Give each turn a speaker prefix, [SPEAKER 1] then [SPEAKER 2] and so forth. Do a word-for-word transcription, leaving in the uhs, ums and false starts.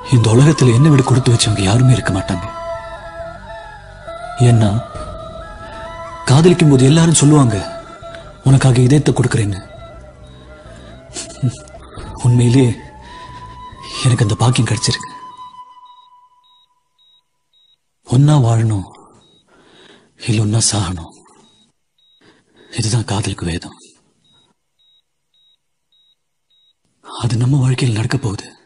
[SPEAKER 1] இந்த உலகத்தில் என்ன விட கொடுத்து வச்சவங்க யாருமே இருக்க மாட்டாங்க. ஏன்னா காதலிக்கும் போது எல்லாரும் சொல்லுவாங்க உனக்காக இதயத்தை கொடுக்கிறேன்னு. உண்மையிலே எனக்கு அந்த பாக்கியம் கிடைச்சிருக்கு. ஒன்னா வாழணும் இல்ல ஒன்னா சாகணும். இதுதான் காதலுக்கு வேதம். அது நம்ம வாழ்க்கையில் நடக்க போகுது.